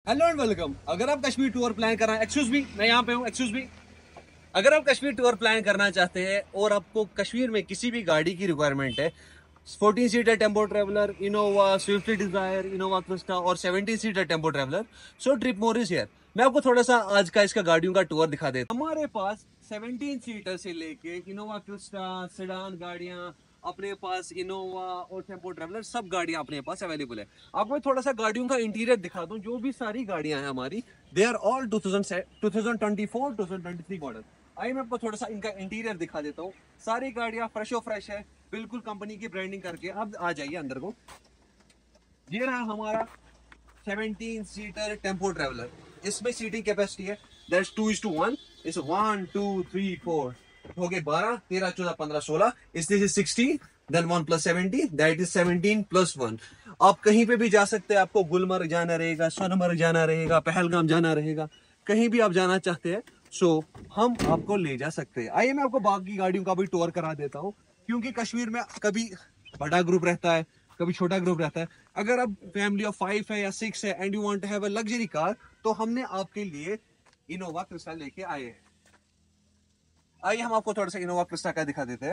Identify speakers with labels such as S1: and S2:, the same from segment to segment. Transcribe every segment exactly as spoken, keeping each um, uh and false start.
S1: Hello and welcome. अगर आप Kashmir tour plan कर रहे हैं, एक्सक्यूज मी, मैं यहाँ पे हूँ, एक्सक्यूज मी। अगर आप कश्मीर टूर प्लान करना चाहते हैं और आपको कश्मीर में किसी भी गाड़ी की रिक्वायरमेंट है, fourteen seater tempo traveller, Innova, Swift Dzire, Innova Crysta और seventeen seater tempo traveller, so trip Morris here. मैं आपको थोड़ा सा आज का इसका गाड़ियों का टूर दिखा देता हूँ। हमारे पास सेवनटीन सीटर से लेके इनोवा क्रिस्टा, सेडान गाड़ियाँ, अपने पास इनोवा और टेम्पो ट्रैवलर सब गाड़ियां अपने पास अवेलेबल है। आपको मैं थोड़ा सा गाड़ियों का इंटीरियर दिखा दूं। जो भी सारी गाड़ियां हैं हमारी, they are all two thousand twenty four two thousand twenty three model. आइए मैं आपको थोड़ा सा इनका इंटीरियर दिखा देता हूँ। सारी गाड़ियां फ्रेश और फ्रेश है, बिल्कुल कंपनी की ब्रांडिंग करके। अब आ जाइए अंदर को। ये रहा हमारा सेवनटीन सीटर टेम्पो ट्रैवलर। इसमें सीटिंग कैपेसिटी है that's two is to one. इस वन टू थ्री फोर हो गए बारह, तेरह, चौदह, पंद्रह, सोलह। इसलिए sixty, then one plus seventy, that is seventeen plus one. आप कहीं पे भी जा सकते हैं। आपको गुलमर्ग जाना रहेगा, सोनमर्ग जाना रहेगा, पहलगाम जाना रहेगा, कहीं भी आप जाना चाहते हैं सो हम आपको ले जा सकते हैं। आइए मैं आपको बाकी गाड़ियों का भी टूर करा देता हूँ, क्योंकि कश्मीर में कभी बड़ा ग्रुप रहता है, कभी छोटा ग्रुप रहता है। अगर आप फैमिली ऑफ फाइव है या सिक्स है and you want to have a luxury car, तो हमने आपके लिए इनोवा क्रिस्टा लेके आए हैं। आइए हम आपको थोड़ा सा इनोवा क्रिस्टा का दिखा देते हैं।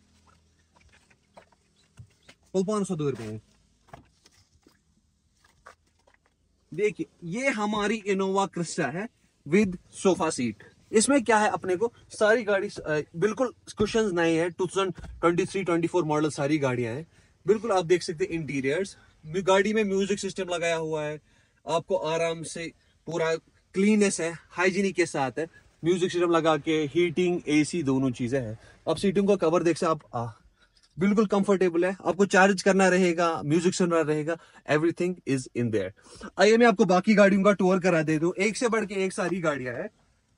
S1: पाँच सौ दो रुपए। देखिए ये हमारी इनोवा क्रिस्टा है विद सोफा सीट। इसमें क्या है, अपने को सारी गाड़ी बिल्कुल कुशन्स नहीं है। Two thousand twenty three twenty four model सारी गाड़ियां हैं। बिल्कुल आप देख सकते हैं इंटीरियर्स। गाड़ी में म्यूजिक सिस्टम लगाया हुआ है। आपको आराम से पूरा क्लीननेस है, हाइजीनिक के साथ है। म्यूजिक सिस्टम लगा के हीटिंग, एसी दोनों चीजें हैं। आप सीटिंग का कवर देख सकते आप आ, बिल्कुल कंफर्टेबल है। आपको चार्ज करना रहेगा, म्यूजिक सुनना रहेगा, एवरीथिंग इज इन देयर। आइए मैं आपको बाकी गाड़ियों का टूर करा दे दूं। एक से बढ़ के एक सारी गाड़ियां हैं।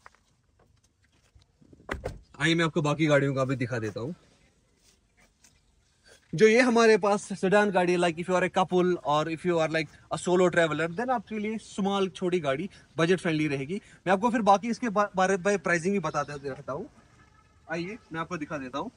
S1: आइए मैं आपको बाकी गाड़ियों का भी दिखा देता हूं। जो ये हमारे पास सेडान गाड़ी, like if you are a couple और if you are like a solo traveller, then आपके लिए स्मॉल छोटी गाड़ी बजट फ्रेंडली रहेगी। मैं आपको फिर बाकी इसके बारे में प्राइसिंग भी बताता रहता हूँ। आइए मैं आपको दिखा देता हूँ।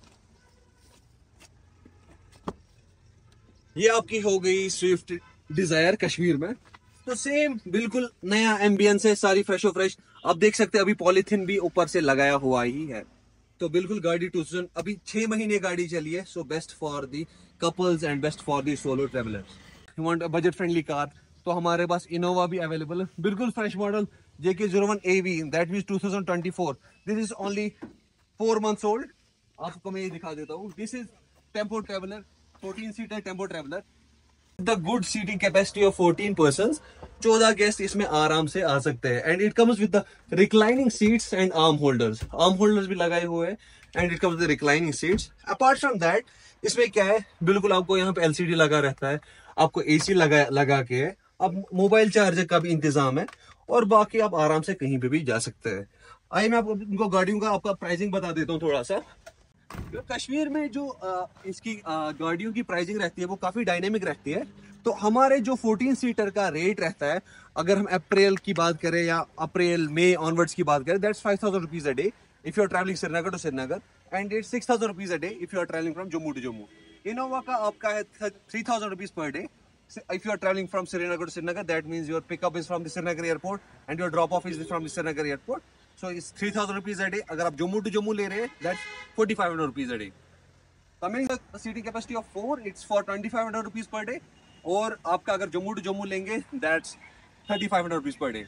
S1: ये आपकी हो गई स्विफ्ट डिजायर कश्मीर में। तो सेम बिल्कुल नया एम्बियंस है, सारी फ्रेश और फ्रेश। आप देख सकते हैं अभी पॉलिथीन भी ऊपर से लगाया हुआ ही है। तो बिल्कुल गाड़ी टू थाउजेंड अभी छह महीने गाड़ी चली है। So best for the couples and best for the solo travellers. You want a budget friendly car, तो हमारे पास इनोवा भी अवेलेबल है। बिल्कुल fresh model JK zero one A V, that means two thousand twenty four. This is only four months old. आपको मैं ये दिखा देता हूँ। This is tempo traveller, fourteen seater tempo traveller. The good seating capacity of fourteen persons. चौदह guest इसमें आराम से आ सकते हैं। And it comes with the reclining seats and arm holders. Arm holders भी लगाए हुए हैं and it comes with reclining seats. Apart from that, इसमें क्या है, बिल्कुल आपको यहाँ पे एलसीडी लगा रहता है, आपको एसी लगा लगा के है, अब मोबाइल चार्जर का भी इंतजाम है और बाकी आप आराम से कहीं पे भी जा सकते हैं। आइए मैं आपको इनको गाड़ियों का आपका प्राइसिंग बता देता हूँ थोड़ा सा। तो कश्मीर में जो आ, इसकी आ, गाड़ियों की प्राइसिंग रहती है वो काफी डायनेमिक रहती है। तो हमारे जो फोर्टीन सीटर का रेट रहता है, अगर हम अप्रैल की बात करें या अप्रैल मई ऑनवर्ड्स की बात करें, that's five thousand rupees a day if you are travelling Srinagar to Srinagar, and it's six thousand rupees a day if you are travelling from Jammu to Jammu. Innova का आपका है three thousand rupees per day if you are traveling from Srinagar to Srinagar. That means your pickup is from the Srinagar airport and your drop off is from the Srinagar airport. So it's three thousand rupees a day. अगर आप Jammu to Jammu ले रहे हैं, that's forty-five hundred rupees a day. Coming to the seating capacity of four, it's for twenty-five hundred rupees per day. और आपका अगर Jammu to Jammu लेंगे, that's thirty-five hundred rupees per day.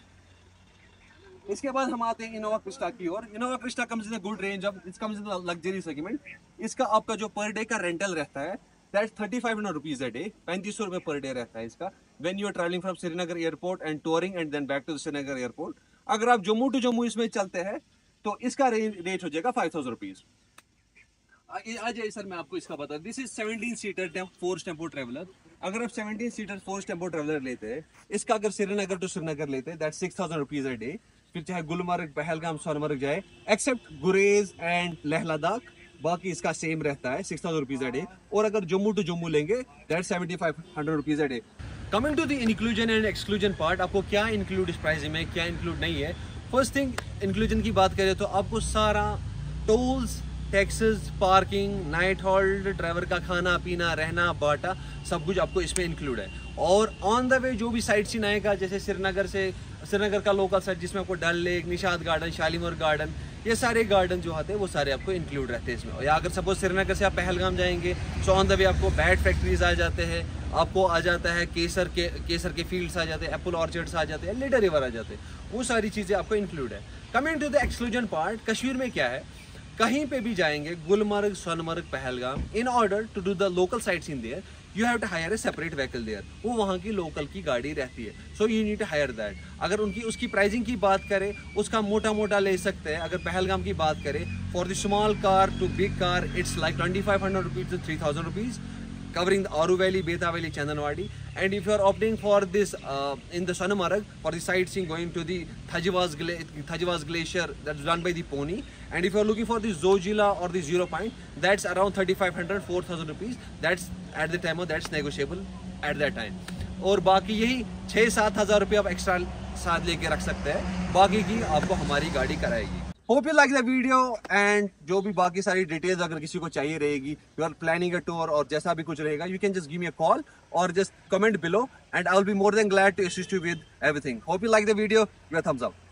S1: इसके बाद हम आते हैं इनोवा क्रिस्टा की ओर। Innova Crysta comes in good range of, it comes in luxury segment. इसका आपका जो पर डे का रेंटल रहता है, that's thirty-five hundred rupees a day, पैंतीस सौ रुपए पर डे रहता है इसका। When you are traveling from Srinagar airport and touring and then back to the Srinagar airport. अगर आप जम्मू टू जम्मू इसमें चलते हैं तो इसका रेट हो जाएगा फाइव थाउजेंड रुपीज। आ जाइए सर, मैं आपको इसका बता। This is seventeen seater Force tempo traveller. अगर आप seventeen seater Force tempo traveller लेते हैं, इसका अगर श्रीनगर टू श्रीनगर लेते हैं, that's six thousand rupees a day. फिर चाहे गुलमर्ग, पहलगाम, सोनमर्ग जाए, accept Gurez and Leh Ladakh, बाकी इसका सेम रहता है six thousand rupees a day. और अगर जम्मू टू जम्मू लेंगे, that's seventy five hundred rupees a day. Coming to the inclusion and exclusion part, आपको क्या इंक्लूड इस प्राइस में, क्या इंक्लूड नहीं है। फर्स्ट थिंग, इंक्लूजन की बात करें तो आपको सारा tolls, taxes, parking, night halt, driver का खाना पीना, रहना, बाटा, सब कुछ आपको इसमें इंक्लूड है। और ऑन द वे जो भी साइट सीन आएगा, जैसे श्रीनगर से श्रीनगर का लोकल साइट जिसमें आपको Dal lake, Nishat garden, Shalimar garden, ये सारे गार्डन जो आते हैं वो सारे आपको इंक्लूड रहते हैं इसमें। या अगर सपोज श्रीनगर से आप पहलगाम जाएंगे सो ऑन द वे आपको बैट फैक्ट्रीज आ जाते हैं, आपको आ जाता है केसर के केसर के फील्ड्स आ जाते हैं, एप्पल ऑर्चर्ड्स आ जाते हैं, लीडर रिवर आ जाते हैं, वो सारी चीज़ें आपको इंक्लूड है। Coming to the exclusion part, Kashmir में क्या है, कहीं पे भी जाएंगे Gulmarg, Sonmarg, Pahalgam, in order to do the local sights in there you have to hire a separate vehicle there. वो वहाँ की लोकल की गाड़ी रहती है, so you need to hire that. अगर उनकी उसकी प्राइसिंग की बात करें, उसका मोटा मोटा ले सकते हैं। अगर पहलगाम की बात करें, for the small car to big car it's like twenty five hundred rupees to three thousand rupees, covering the Aru Valley, Beta Valley, Chandanwadi. And if you are opting for this uh, in the Sonamarg for the sightseeing, going to the Thajivas, Gla Thajivas Glacier that's done by the pony, and if you are looking for the Zojila or the Zero Point, that's around thirty-five hundred, four thousand rupees. That's at the time of that's negotiable at that time. और बाकी यही छः सात हज़ार रुपये आप extra साथ लेके रख सकते हैं, बाकी की आपको हमारी गाड़ी कराएगी। Hope you like the video and जो भी बाकी सारी डिटेल्स अगर किसी को चाहिए रहेगी, you are planning a tour और जैसा भी कुछ रहेगा, you can just give me a call और just comment below and I will be more than glad to assist you with everything. Hope you like the video, give a thumbs up.